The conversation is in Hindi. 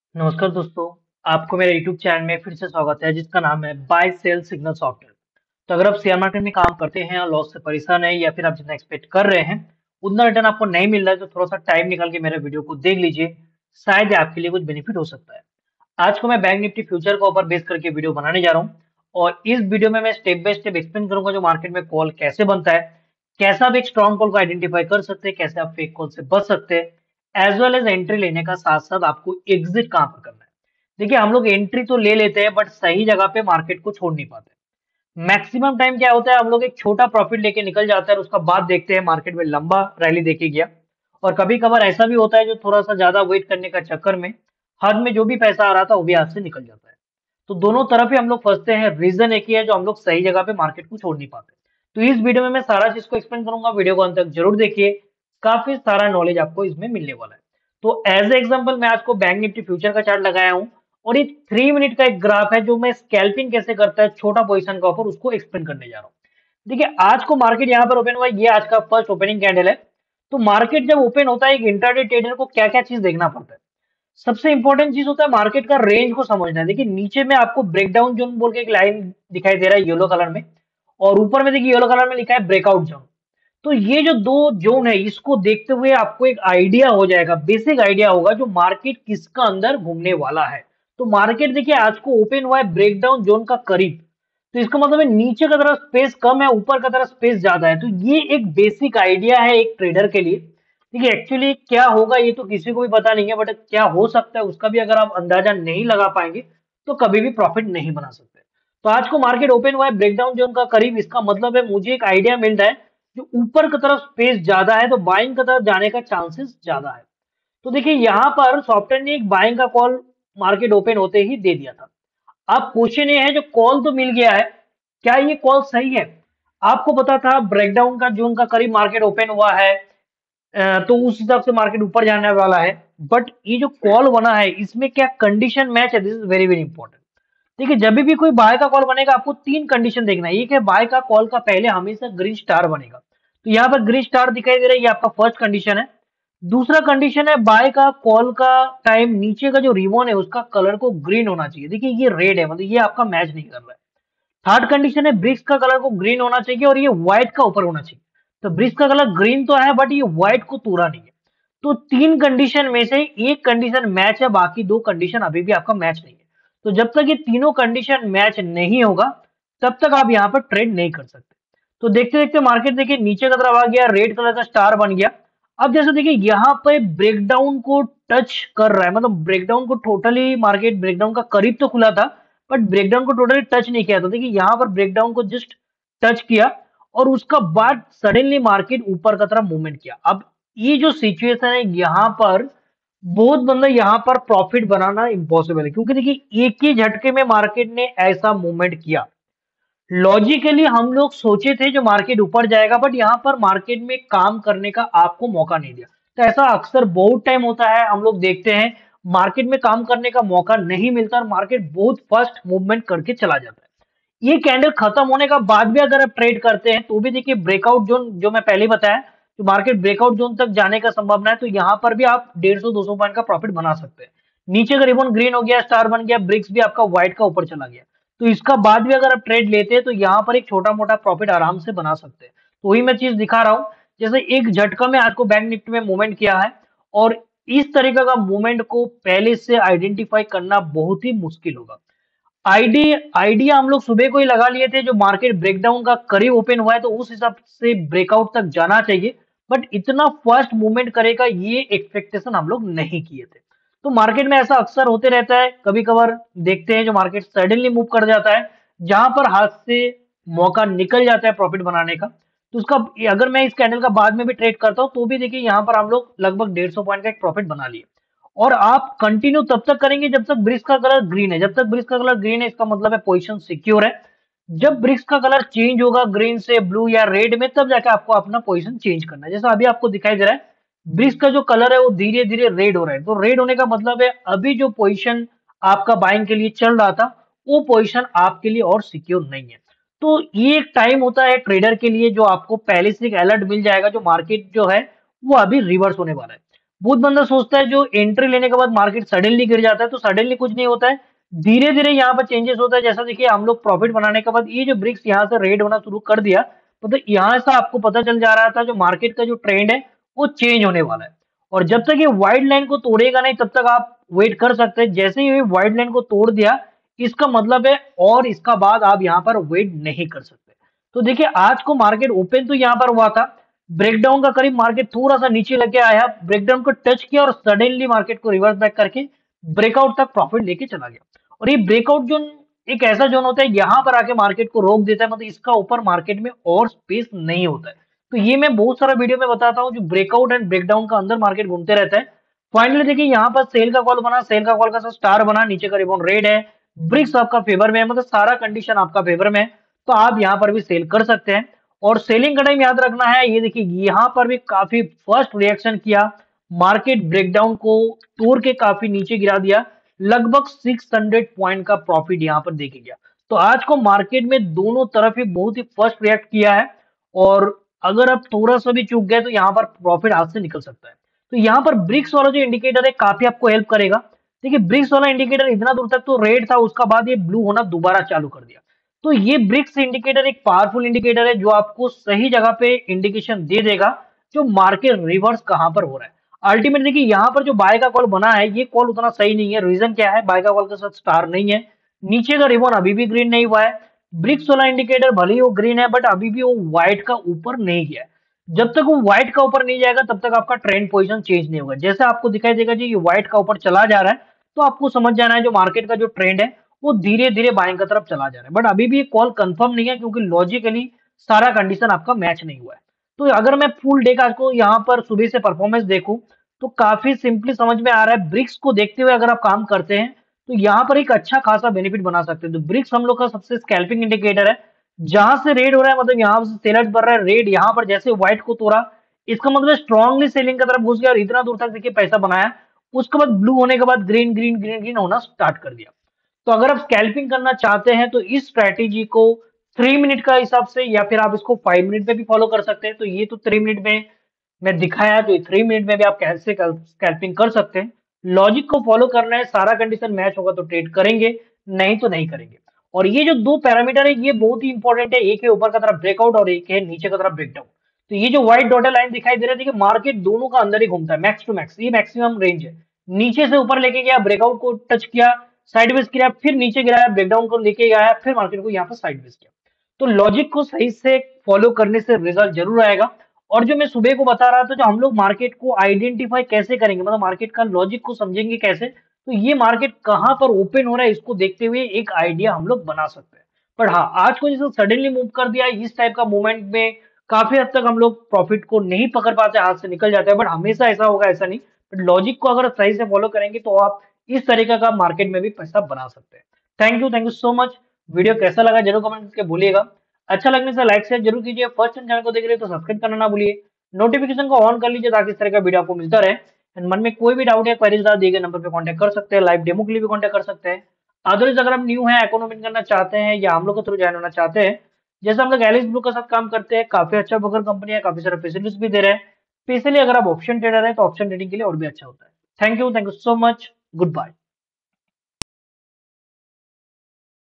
नमस्कार दोस्तों। आपको मेरे YouTube चैनल में फिर से स्वागत है जिसका नाम है बाय सेल सिग्नल सॉफ्टवेयर। तो अगर आप शेयर मार्केट में काम करते हैं और लॉस से परेशान हैं या फिर आप जितना एक्सपेक्ट कर रहे हैं उतना रिटर्न आपको नहीं मिल रहा है तो थोड़ा सा टाइम निकाल के मेरे वीडियो को देख लीजिए। शायद ये आपके लिए कुछ बेनिफिट हो सकता है। आज को मैं बैंक निफ्टी फ्यूचर को ऊपर बेस करके वीडियो बनाने जा रहा हूँ और इस वीडियो में मैं स्टेप बाय स्टेप एक्सप्लेन करूंगा जो मार्केट में कॉल कैसे बनता है, कैसे आप एक स्ट्रॉन्ग कॉल को आइडेंटिफाई कर सकते हैं, कैसे आप फेक कॉल से बच सकते हैं, एज वेल एज एंट्री लेने का साथ साथ आपको एग्जिट कहाँ पर करना है। देखिए हम लोग एंट्री तो ले लेते हैं बट सही जगह पे मार्केट को छोड़ नहीं पाते। मैक्सिमम टाइम क्या होता है, हम लोग एक छोटा प्रॉफिट लेके निकल जाते हैं और उसका बाद देखते हैं मार्केट में लंबा रैली देके गया। और कभी कभार ऐसा भी होता है जो थोड़ा सा ज्यादा वेट करने का चक्कर में हद में जो भी पैसा आ रहा था वो भी हाथ से निकल जाता है। तो दोनों तरफ ही हम लोग फंसते हैं। रीजन एक ही है जो हम लोग सही जगह पे मार्केट को छोड़ नहीं पाते। तो इस वीडियो में मैं सारा चीज को एक्सप्लेन करूंगा, वीडियो को अंत तक जरूर देखिए। काफी सारा नॉलेज आपको इसमें मिलने वाला है। तो एज ए एग्जाम्पल मैं आज को बैंक निफ्टी फ्यूचर का चार्ट लगाया हूँ और ये 3 मिनट का एक ग्राफ है जो मैं स्कैल्पिंग कैसे करता है छोटा पोजीशन का ऊपर उसको एक्सप्लेन करने जा रहा हूँ। देखिए आज को मार्केट यहाँ पर ओपन हुआ, ये आज का फर्स्ट ओपनिंग कैंडल है। तो मार्केट जब ओपन होता है एक इंट्राडे ट्रेडर को क्या क्या चीज देखना पड़ता है। सबसे इंपॉर्टेंट चीज होता है मार्केट का रेंज को समझना है। देखिए नीचे में आपको ब्रेकडाउन जोन बोल के एक लाइन दिखाई दे रहा है येलो कलर में, और ऊपर में देखिए येलो कलर में लिखा है ब्रेकआउट जोन। तो ये जो दो जोन है इसको देखते हुए आपको एक आइडिया हो जाएगा, बेसिक आइडिया होगा जो मार्केट किसका अंदर घूमने वाला है। तो मार्केट देखिए आज को ओपन हुआ है ब्रेकडाउन जोन का करीब। तो इसका मतलब है नीचे का तरफ स्पेस कम है, ऊपर का तरफ स्पेस ज्यादा है। तो ये एक बेसिक आइडिया है एक ट्रेडर के लिए। देखिए एक्चुअली क्या होगा ये तो किसी को भी पता नहीं है, बट क्या हो सकता है उसका भी अगर आप अंदाजा नहीं लगा पाएंगे तो कभी भी प्रॉफिट नहीं बना सकते। तो आज को मार्केट ओपन हुआ है ब्रेकडाउन जोन का करीब, इसका मतलब है मुझे एक आइडिया मिल रहा है जो ऊपर की तरफ स्पेस ज्यादा है तो बाइंग की तरफ जाने का चांसेस ज्यादा है। तो देखिए यहाँ पर सॉफ्टवेयर ने एक बाइंग का कॉल मार्केट ओपन होते ही दे दिया था। अब क्वेश्चन ये है जो कॉल तो मिल गया है, क्या ये कॉल सही है? आपको पता था ब्रेकडाउन का जोन का करीब मार्केट ओपन हुआ है, तो उस हिसाब से मार्केट ऊपर जाने वाला है। बट ये जो कॉल बना है इसमें क्या कंडीशन मैच है, this is very very important. देखिए जब भी कोई बाय का कॉल बनेगा आपको तीन कंडीशन देखना है। एक है बाय का कॉल का पहले हमेशा ग्रीन स्टार बनेगा। तो यहाँ पर ग्रीन स्टार दिखाई दे रहा है, ये आपका फर्स्ट कंडीशन है। दूसरा कंडीशन है बाय का कॉल का टाइम नीचे का जो रिबन है उसका कलर को ग्रीन होना चाहिए। देखिए ये रेड है, मतलब ये आपका मैच नहीं कर रहा है। थर्ड कंडीशन है ब्रिक्स का कलर को ग्रीन होना चाहिए और ये व्हाइट का ऊपर होना चाहिए। तो ब्रिक्स का कलर ग्रीन तो है बट ये व्हाइट को पूरा नहीं है। तो तीन कंडीशन में से एक कंडीशन मैच है, बाकी दो कंडीशन अभी भी आपका मैच नहीं है। तो जब तक ये तीनों कंडीशन मैच नहीं होगा तब तक आप यहाँ पर ट्रेड नहीं कर सकते। तो देखते देखते मार्केट देखिए नीचे का तरफ आ गया, रेड कलर का स्टार बन गया। अब जैसे देखिए यहाँ पे ब्रेकडाउन को टच कर रहा है, मतलब ब्रेकडाउन को टोटली मार्केट ब्रेकडाउन का करीब तो खुला था बट ब्रेकडाउन को टोटली टच नहीं किया था। देखिए यहाँ पर ब्रेकडाउन को जस्ट टच किया और उसका बाद सडनली मार्केट ऊपर का तरफ मूवमेंट किया। अब ये जो सिचुएशन है यहाँ पर बहुत बंदा यहाँ पर प्रॉफिट बनाना इम्पॉसिबल है, क्योंकि देखिए एक ही झटके में मार्केट ने ऐसा मूवमेंट किया। लॉजिकली हम लोग सोचे थे जो मार्केट ऊपर जाएगा बट यहाँ पर मार्केट में काम करने का आपको मौका नहीं दिया। तो ऐसा अक्सर बहुत टाइम होता है, हम लोग देखते हैं मार्केट में काम करने का मौका नहीं मिलता और मार्केट बहुत फास्ट मूवमेंट करके चला जाता है। ये कैंडल खत्म होने का बाद भी अगर आप ट्रेड करते हैं तो भी देखिए ब्रेकआउट जोन जो मैं पहले बताया, तो मार्केट ब्रेकआउट जोन तक जाने का संभावना है। तो यहाँ पर भी आप 150-200 पॉइंट का प्रॉफिट बना सकते हैं। नीचे का रिबन ग्रीन हो गया, स्टार बन गया, ब्रिक्स भी आपका व्हाइट का ऊपर चला गया। तो इसका बाद भी अगर आप ट्रेड लेते हैं तो यहाँ पर एक छोटा मोटा प्रॉफिट आराम से बना सकते हैं। तो वही मैं चीज दिखा रहा हूँ। जैसे एक झटका में आज को बैंक निफ्टी में मूवमेंट किया है और इस तरीके का मूवमेंट को पहले से आइडेंटिफाई करना बहुत ही मुश्किल होगा। आइडिया हम लोग सुबह को ही लगा लिए थे, जो मार्केट ब्रेकडाउन का करीब ओपन हुआ है तो उस हिसाब से ब्रेकआउट तक जाना चाहिए। बट इतना फास्ट मूवमेंट करेगा ये एक्सपेक्टेशन हम लोग नहीं किए थे। तो मार्केट में ऐसा अक्सर होते रहता है, कभी कभार देखते हैं जो मार्केट सडनली मूव कर जाता है जहां पर हाथ से मौका निकल जाता है प्रॉफिट बनाने का। तो उसका अगर मैं इस कैंडल का बाद में भी ट्रेड करता हूं तो भी देखिए यहाँ पर हम लोग लगभग 150 पॉइंट का एक प्रॉफिट बना लिए। और आप कंटिन्यू तब तक करेंगे जब तक ब्रिक्स का कलर ग्रीन है। जब तक ब्रिक्स का कलर ग्रीन है इसका मतलब है पोजीशन सिक्योर है। जब ब्रिक्स का कलर चेंज होगा ग्रीन से ब्लू या रेड में तब जाके आपको अपना पोजीशन चेंज करना है। जैसा अभी आपको दिखाई दे रहा है ब्रिक्स का जो कलर है वो धीरे धीरे रेड हो रहा है। तो रेड होने का मतलब है अभी जो पोजीशन आपका बाइंग के लिए चल रहा था वो पोजीशन आपके लिए और सिक्योर नहीं है। तो ये एक टाइम होता है ट्रेडर के लिए जो आपको पहले से एक अलर्ट मिल जाएगा जो मार्केट जो है वो अभी रिवर्स होने वाला है। बहुत बंदा सोचता है जो एंट्री लेने के बाद मार्केट सडनली गिर जाता है, तो सडनली कुछ नहीं होता है, धीरे धीरे यहाँ पर चेंजेस होता है। जैसा देखिए हम लोग प्रॉफिट बनाने के बाद ये जो ब्रिक्स यहाँ से रेड होना शुरू कर दिया, मतलब यहाँ से आपको पता चल जा रहा था जो मार्केट का जो ट्रेंड है वो चेंज होने वाला है। और जब तक ये वाइड लाइन को तोड़ेगा नहीं तब तक आप वेट कर सकते हैं। जैसे ही ये वाइड लाइन को तोड़ दिया, इसका मतलब है और इसका बाद आप यहाँ पर वेट नहीं कर सकते। तो देखिए आज को मार्केट ओपन तो यहाँ पर हुआ था, ब्रेकडाउन का करीब मार्केट थोड़ा सा नीचे लेके आया, ब्रेकडाउन को टच किया और सडनली मार्केट को रिवर्स बैक करके ब्रेकआउट तक प्रॉफिट लेके चला गया। और ये ब्रेकआउट जोन एक ऐसा जोन होता है, यहाँ पर आके मार्केट को रोक देता है, मतलब इसका ऊपर मार्केट में और स्पेस नहीं होता है। तो ये मैं बहुत सारा वीडियो में बताता हूँ, जो ब्रेकआउट एंड ब्रेकडाउन का अंदर मार्केट घूमते रहता है। फाइनली देखिए यहाँ पर सेल का कॉल बना, सेल का कॉल का स्टार बना, नीचे का रिबॉन रेड है, ब्रिक्स आपका फेवर में है, मतलब सारा कंडीशन आपका फेवर में है, तो आप यहाँ पर भी सेल कर सकते हैं। और सेलिंग का टाइम याद रखना है, ये देखिए यहाँ पर भी काफी फर्स्ट रिएक्शन किया, मार्केट ब्रेकडाउन को तोड़ के काफी नीचे गिरा दिया, लगभग 600 पॉइंट का प्रॉफिट यहाँ पर देके गया। तो आज को मार्केट में दोनों तरफ ही बहुत ही फर्स्ट रिएक्ट किया है, और अगर आप थोड़ा सा भी चूक गए तो यहाँ पर प्रॉफिट हाथ से निकल सकता है। तो यहाँ पर ब्रिक्स वाला जो इंडिकेटर है काफी आपको हेल्प करेगा। देखिए ब्रिक्स वाला इंडिकेटर इतना दूर तक तो रेड था, उसका बाद ये ब्लू होना दोबारा चालू कर दिया। तो ये ब्रिक्स इंडिकेटर एक पावरफुल इंडिकेटर है जो आपको सही जगह पे इंडिकेशन दे देगा जो मार्केट रिवर्स कहां पर हो रहा है। अल्टीमेटली देखिए यहाँ पर जो बाय का कॉल बना है, ये कॉल उतना सही नहीं है। रीजन क्या है, बाय का कॉल के साथ स्टार नहीं है, नीचे का रिबन अभी भी ग्रीन नहीं हुआ है, ब्रिक्स वाला इंडिकेटर भले ही वो ग्रीन है बट अभी भी वो व्हाइट का ऊपर नहीं गया है। जब तक वो व्हाइट का ऊपर नहीं जाएगा तब तक आपका ट्रेंड पोजीशन चेंज नहीं होगा। जैसे आपको दिखाई देगा जी ये व्हाइट का ऊपर चला जा रहा है, तो आपको समझ जाना है जो मार्केट का जो ट्रेंड है वो धीरे धीरे बाइंग की तरफ चला जा रहा है। बट अभी भी ये कॉल कंफर्म नहीं है क्योंकि लॉजिकली सारा कंडीशन आपका मैच नहीं हुआ है। तो अगर मैं फुल डे का को यहाँ पर सुबह से परफॉर्मेंस देखूं तो काफी सिंपली समझ में आ रहा है, ब्रिक्स को देखते हुए अगर आप काम करते हैं तो यहाँ पर एक अच्छा खासा बेनिफिट बना सकते हैं। तो ब्रिक्स हम लोग का सबसे स्कैल्पिंग इंडिकेटर है, जहां से रेड हो रहा है मतलब यहाँ से सेलर्स बढ़ रहा है, रेड यहाँ पर जैसे व्हाइट को तोड़ा, इसका मतलब स्ट्रांगली सेलिंग की तरफ घुस गया और इतना दूर तक देखिए पैसा बनाया। उसके बाद ब्लू होने के बाद ग्रीन ग्रीन ग्रीन ग्रीन होना स्टार्ट कर दिया। तो अगर आप स्कैल्पिंग करना चाहते हैं तो इस स्ट्रैटेजी को 3 मिनट का हिसाब से या फिर आप इसको 5 मिनट में भी फॉलो कर सकते हैं। तो ये तो 3 मिनट में मैं दिखाया, तो 3 मिनट में भी आप कैसे स्कैल्पिंग कर सकते हैं। लॉजिक को फॉलो करना है, सारा कंडीशन मैच होगा तो ट्रेड करेंगे, नहीं तो नहीं करेंगे। और ये जो दो पैरामीटर है ये बहुत ही इंपॉर्टेंट है, एक है ऊपर का तरफ ब्रेकआउट और एक है नीचे का तरफ ब्रेकडाउन। तो ये जो व्हाइट डॉटेड लाइन दिखाई दे रहा है, देखिए मार्केट दोनों का अंदर ही घूमता है, मैक्स टू मैक्स, ये मैक्सिमम रेंज है। नीचे से ऊपर लेके गया, ब्रेकआउट को टच किया, साइडवेज किया, फिर नीचे गिराया, ब्रेकडाउन को लेके गया, फिर मार्केट को यहाँ पर साइडवेज किया। तो लॉजिक को सही से फॉलो करने से रिजल्ट जरूर आएगा। और जो मैं सुबह को बता रहा था, जो हम लोग मार्केट को आइडेंटिफाई कैसे करेंगे, मतलब मार्केट का लॉजिक को समझेंगे कैसे, तो ये मार्केट कहां पर ओपन हो रहा है इसको देखते हुए एक आइडिया हम लोग बना सकते हैं। पर हाँ, आज को जैसे सडनली मूव कर दिया, इस टाइप का मूवमेंट में काफी हद तक हम लोग प्रॉफिट को नहीं पकड़ पाते, हाथ से निकल जाते हैं। बट हमेशा ऐसा होगा ऐसा नहीं, बट लॉजिक को अगर सही से फॉलो करेंगे तो आप इस तरीके का मार्केट में भी पैसा बना सकते हैं। Thank you so much. Video कैसा लगा जरूर कमेंट करके बोलिएगा। अच्छा लगने से लाइक शेयर जरूर कीजिए। फर्स्ट टाइम चैनल को देख रहे हो तो सब्सक्राइब करना ना भूलिए, नोटिफिकेशन को ऑन कर लीजिए ताकि इस तरह का वीडियो आपको मिलता रहे। एंड मन में कोई भी डाउट या क्वेरीज दिए गए नंबर पे कांटेक्ट कर सकते हैं, लाइव डेमो के लिए भी कांटेक्ट कर सकते हैं। अदरवाइज अगर आप न्यू है, इकोनॉमिक करना चाहते हैं या हम लोग के थ्रू ज्वाइन होना चाहते हैं, जैसे हम लोग एलिस ब्लू के साथ काम करते हैं, काफी अच्छा ब्रोकर कंपनी है, काफी सारे फैसिलिटीज भी दे रहे हैं। स्पेशली अगर आप ऑप्शन ट्रेडर है तो ऑप्शन ट्रेडिंग के लिए और भी अच्छा होता है। Thank you so much. Good bye.